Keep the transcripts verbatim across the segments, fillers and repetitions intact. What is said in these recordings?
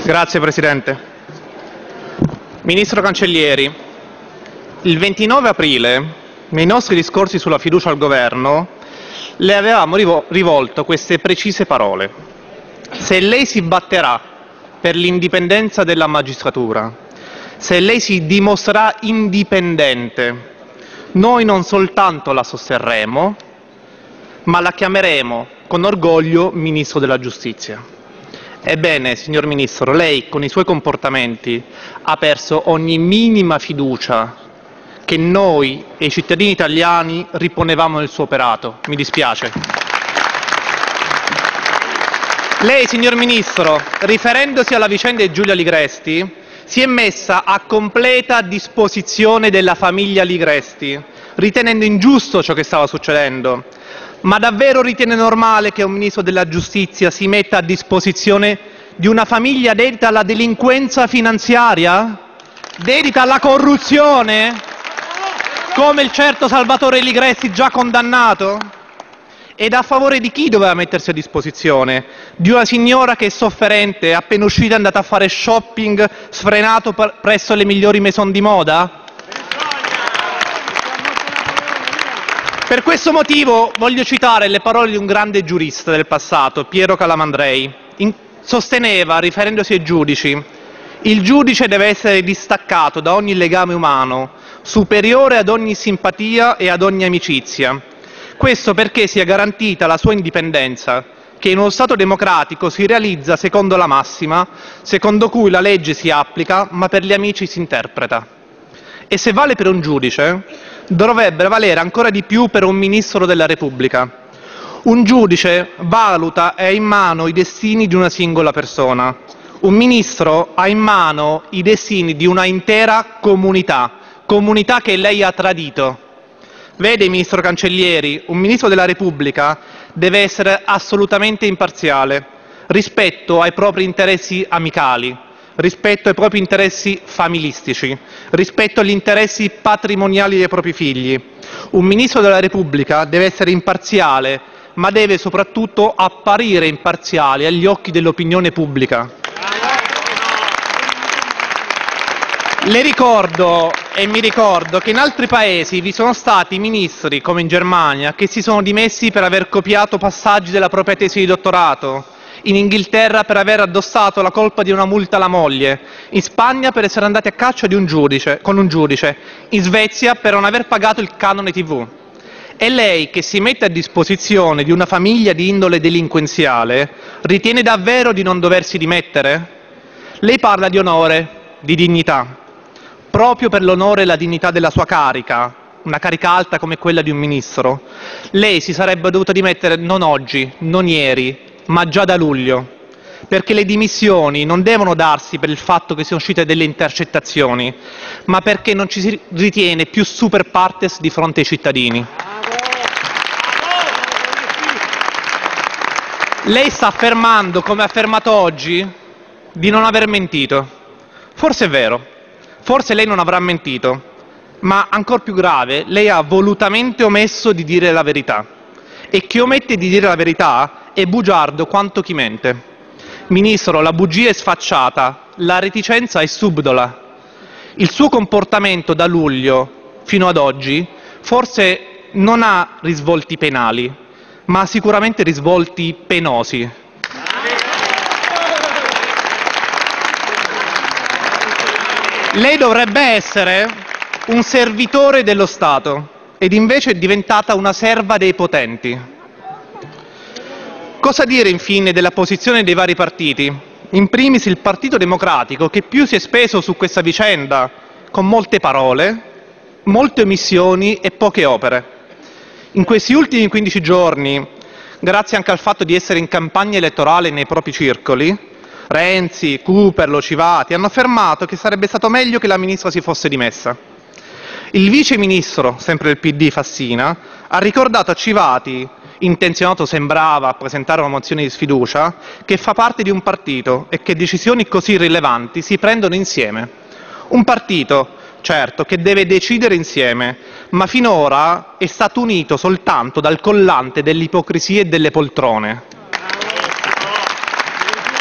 Grazie Presidente. Ministro Cancellieri, il ventinove aprile, nei nostri discorsi sulla fiducia al Governo, le avevamo rivolto queste precise parole. Se lei si batterà per l'indipendenza della magistratura, se lei si dimostrerà indipendente, noi non soltanto la sosterremo, ma la chiameremo con orgoglio Ministro della Giustizia. Ebbene, signor Ministro, lei con i suoi comportamenti ha perso ogni minima fiducia che noi e i cittadini italiani riponevamo nel suo operato. Mi dispiace. Lei, signor Ministro, riferendosi alla vicenda di Giulia Ligresti, si è messa a completa disposizione della famiglia Ligresti, ritenendo ingiusto ciò che stava succedendo. Ma davvero ritiene normale che un Ministro della Giustizia si metta a disposizione di una famiglia dedita alla delinquenza finanziaria? Dedita alla corruzione? Come il certo Salvatore Ligresti, già condannato? Ed a favore di chi doveva mettersi a disposizione? Di una signora che è sofferente, appena uscita è andata a fare shopping sfrenato presso le migliori maison di moda? Per questo motivo voglio citare le parole di un grande giurista del passato, Piero Calamandrei. In, sosteneva, riferendosi ai giudici, il giudice deve essere distaccato da ogni legame umano, superiore ad ogni simpatia e ad ogni amicizia. Questo perché sia garantita la sua indipendenza, che in uno Stato democratico si realizza secondo la massima, secondo cui la legge si applica, ma per gli amici si interpreta. E se vale per un giudice, dovrebbe valere ancora di più per un Ministro della Repubblica. Un giudice valuta e ha in mano i destini di una singola persona. Un Ministro ha in mano i destini di una intera comunità, comunità che lei ha tradito. Vede, Ministro Cancellieri, un Ministro della Repubblica deve essere assolutamente imparziale rispetto ai propri interessi amicali, rispetto ai propri interessi familistici, rispetto agli interessi patrimoniali dei propri figli. Un Ministro della Repubblica deve essere imparziale, ma deve soprattutto apparire imparziale agli occhi dell'opinione pubblica. Le ricordo e mi ricordo che in altri paesi vi sono stati ministri, come in Germania, che si sono dimessi per aver copiato passaggi della propria tesi di dottorato, in Inghilterra per aver addossato la colpa di una multa alla moglie, in Spagna per essere andati a caccia di un giudice, con un giudice, in Svezia per non aver pagato il canone tivù. E lei, che si mette a disposizione di una famiglia di indole delinquenziale, ritiene davvero di non doversi dimettere? Lei parla di onore, di dignità. Proprio per l'onore e la dignità della sua carica, una carica alta come quella di un ministro, lei si sarebbe dovuta dimettere non oggi, non ieri, ma già da luglio, perché le dimissioni non devono darsi per il fatto che siano uscite delle intercettazioni, ma perché non ci si ritiene più super partes di fronte ai cittadini. Lei sta affermando, come ha affermato oggi, di non aver mentito. Forse è vero, forse lei non avrà mentito, ma ancor più grave, lei ha volutamente omesso di dire la verità. E chi omette di dire la verità è bugiardo quanto chi mente. Ministro, la bugia è sfacciata, la reticenza è subdola. Il suo comportamento da luglio fino ad oggi forse non ha risvolti penali, ma ha sicuramente risvolti penosi. Lei dovrebbe essere un servitore dello Stato ed invece è diventata una serva dei potenti. Cosa dire infine della posizione dei vari partiti? In primis il Partito Democratico, che più si è speso su questa vicenda con molte parole, molte omissioni e poche opere. In questi ultimi quindici giorni, grazie anche al fatto di essere in campagna elettorale nei propri circoli, Renzi, Cooperlo, Civati hanno affermato che sarebbe stato meglio che la ministra si fosse dimessa. Il vice ministro, sempre del P D, Fassina, ha ricordato a Civati, intenzionato sembrava a presentare una mozione di sfiducia, che fa parte di un partito e che decisioni così rilevanti si prendono insieme. Un partito, certo, che deve decidere insieme, ma finora è stato unito soltanto dal collante dell'ipocrisia e delle poltrone.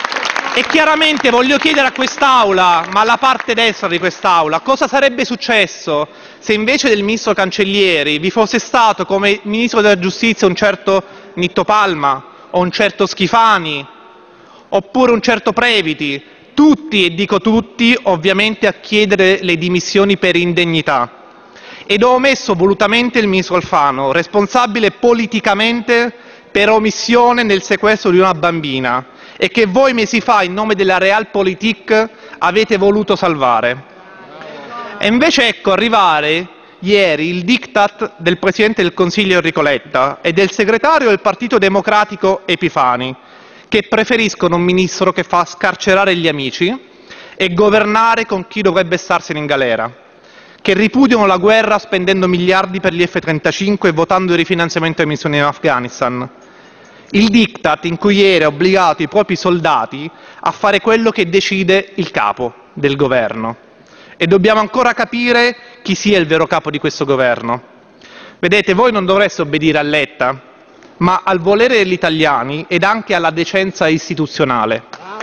E chiaramente voglio chiedere a quest'Aula, ma alla parte destra di quest'Aula, cosa sarebbe successo se invece del ministro Cancellieri vi fosse stato come ministro della giustizia un certo Nitto Palma o un certo Schifani oppure un certo Previti, tutti, e dico tutti, ovviamente a chiedere le dimissioni per indegnità. Ed ho omesso volutamente il ministro Alfano, responsabile politicamente per omissione nel sequestro di una bambina e che voi mesi fa in nome della Realpolitik avete voluto salvare. E invece ecco arrivare ieri il diktat del Presidente del Consiglio Enrico Letta e del segretario del Partito Democratico Epifani, che preferiscono un ministro che fa scarcerare gli amici e governare con chi dovrebbe starsene in galera, che ripudiano la guerra spendendo miliardi per gli F trentacinque e votando il rifinanziamento delle missioni in Afghanistan. Il diktat in cui ieri ha obbligato i propri soldati a fare quello che decide il capo del governo. E dobbiamo ancora capire chi sia il vero capo di questo governo. Vedete, voi non dovreste obbedire a Letta, ma al volere degli italiani ed anche alla decenza istituzionale.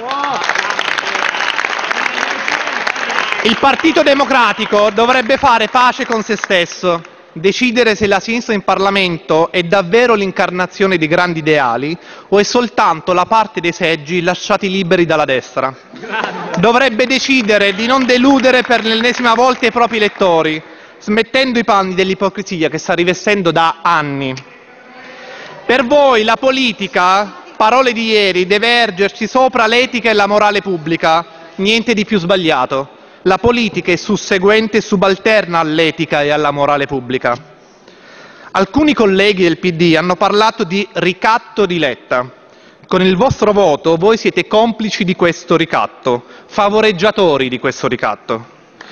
Il Partito Democratico dovrebbe fare pace con se stesso, decidere se la sinistra in Parlamento è davvero l'incarnazione di grandi ideali o è soltanto la parte dei seggi lasciati liberi dalla destra. Dovrebbe decidere di non deludere per l'ennesima volta i propri elettori, smettendo i panni dell'ipocrisia che sta rivestendo da anni. Per voi la politica, parole di ieri, deve ergersi sopra l'etica e la morale pubblica, niente di più sbagliato. La politica è susseguente e subalterna all'etica e alla morale pubblica. Alcuni colleghi del P D hanno parlato di ricatto di Letta. Con il vostro voto voi siete complici di questo ricatto, favoreggiatori di questo ricatto.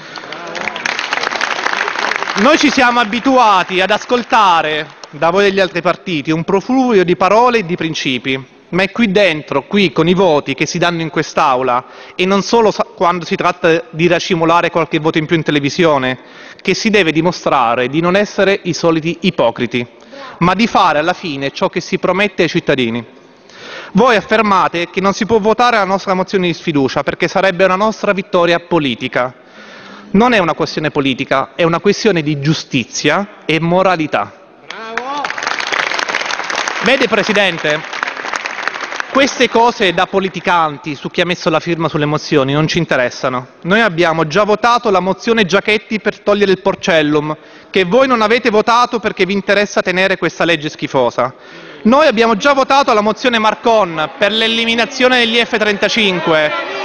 Noi ci siamo abituati ad ascoltare da voi degli altri partiti un profluvio di parole e di principi, ma è qui dentro, qui con i voti che si danno in quest'Aula e non solo quando si tratta di racimolare qualche voto in più in televisione, che si deve dimostrare di non essere i soliti ipocriti, ma di fare alla fine ciò che si promette ai cittadini. Voi affermate che non si può votare la nostra mozione di sfiducia perché sarebbe una nostra vittoria politica. Non è una questione politica, è una questione di giustizia e moralità. Bravo. Vede, Presidente, queste cose da politicanti su chi ha messo la firma sulle mozioni non ci interessano. Noi abbiamo già votato la mozione Giachetti per togliere il Porcellum, che voi non avete votato perché vi interessa tenere questa legge schifosa. Noi abbiamo già votato la mozione Marcon per l'eliminazione degli F trentacinque.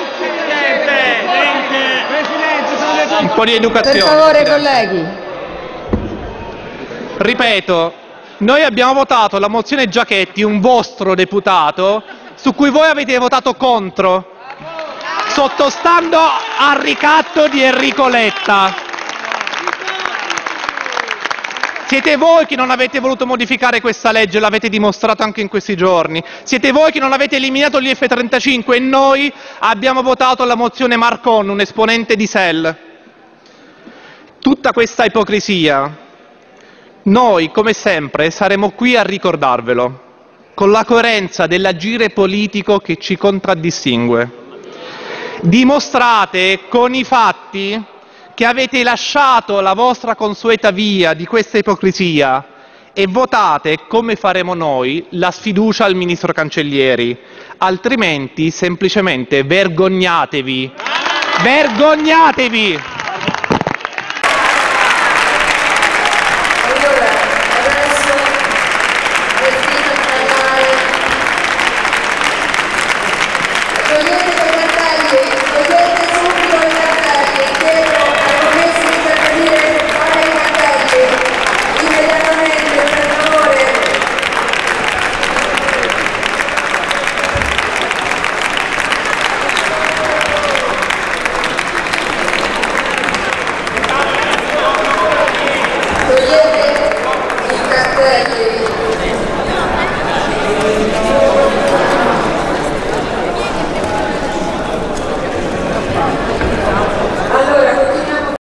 Un po' di educazione. Per favore, colleghi. Ripeto, noi abbiamo votato la mozione Giachetti, un vostro deputato, su cui voi avete votato contro, sottostando al ricatto di Enrico Letta. Siete voi che non avete voluto modificare questa legge, l'avete dimostrato anche in questi giorni. Siete voi che non avete eliminato gli F trentacinque e noi abbiamo votato la mozione Marcon, un esponente di S E L. Tutta questa ipocrisia, noi come sempre saremo qui a ricordarvelo, con la coerenza dell'agire politico che ci contraddistingue. Dimostrate con i fatti che avete lasciato la vostra consueta via di questa ipocrisia e votate, come faremo noi, la sfiducia al Ministro Cancellieri, altrimenti semplicemente vergognatevi. Vergognatevi!